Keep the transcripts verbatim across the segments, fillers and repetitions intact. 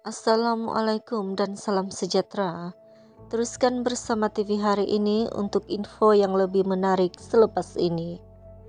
Assalamualaikum dan salam sejahtera. Teruskan bersama T V hari ini untuk info yang lebih menarik selepas ini.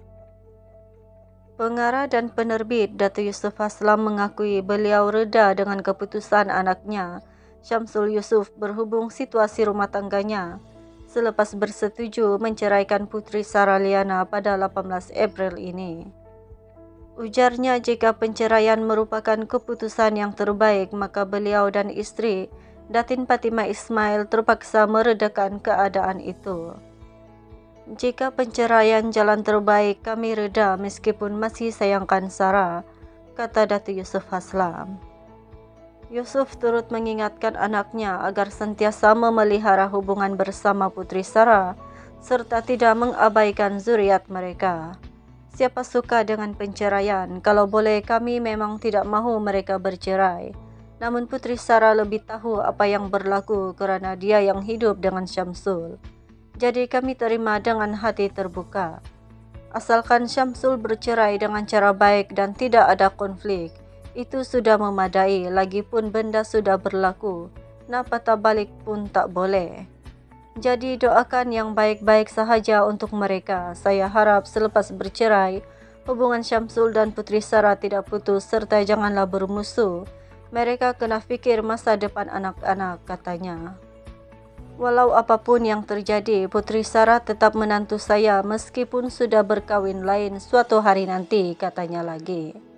Pengarah dan penerbit Dato' Yusuf Haslam mengakui beliau reda dengan keputusan anaknya, Syamsul Yusuf, berhubung situasi rumah tangganya selepas bersetuju menceraikan Putri Sarah Liana pada delapan belas April ini. Ujarnya, jika penceraian merupakan keputusan yang terbaik, maka beliau dan istri, Datin Fatimah Ismail, terpaksa meredakan keadaan itu. Jika penceraian jalan terbaik, kami reda meskipun masih sayangkan Sarah, kata Dato' Yusuf Haslam. Yusuf turut mengingatkan anaknya agar sentiasa memelihara hubungan bersama Putri Sarah, serta tidak mengabaikan zuriat mereka. Siapa suka dengan penceraian? Kalau boleh, kami memang tidak mahu mereka bercerai. Namun Putri Sarah lebih tahu apa yang berlaku kerana dia yang hidup dengan Syamsul. Jadi kami terima dengan hati terbuka. Asalkan Syamsul bercerai dengan cara baik dan tidak ada konflik, itu sudah memadai. Lagipun benda sudah berlaku, nak patah balik pun tak boleh. Jadi doakan yang baik-baik sahaja untuk mereka. Saya harap selepas bercerai, hubungan Syamsul dan Putri Sarah tidak putus serta janganlah bermusuh. Mereka kena fikir masa depan anak-anak, katanya. Walau apapun yang terjadi, Putri Sarah tetap menantu saya meskipun sudah berkahwin lain suatu hari nanti, katanya lagi.